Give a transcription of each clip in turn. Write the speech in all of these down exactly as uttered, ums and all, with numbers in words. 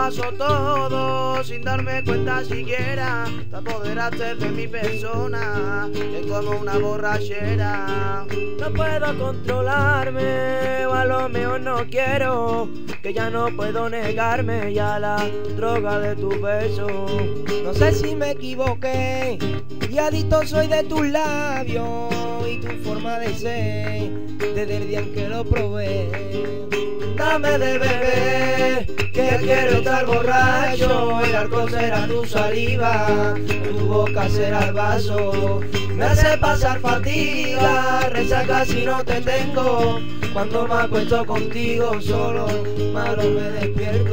paso todo sin darme cuenta siquiera. Te apoderaste de mi persona, es como una borrachera. No puedo controlarme, o a lo mejor no quiero, que ya no puedo negarme ya a la droga de tu beso. No sé si me equivoqué, y adicto soy de tus labios y tu forma de ser, desde el día en que lo probé. Dame de beber, que quiero estar borracho. El alcohol será tu saliva, tu boca será el vaso. Me hace pasar fatiga, resaca si no te tengo. Cuando me acuesto contigo solo, malo me despierto.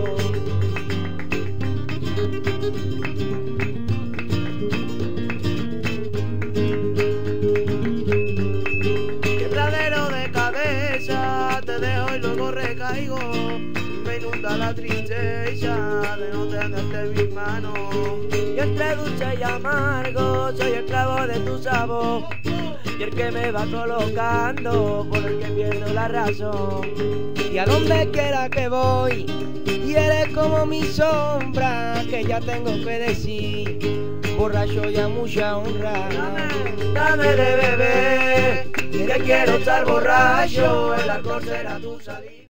Quebradero de cabeza, te dejo y luego recaigo. Me inunda la tristeza de no tenerte en mis manos. Y entre dulce y amargo soy esclavo de tu sabor, y el que me va colocando, por el que pierdo la razón. Y a donde quiera que voy, y eres como mi sombra, que ya tengo que decir, borracho y a mucha honra. Dame, dame de beber, que quiero estar borracho. El alcohol será tu salida.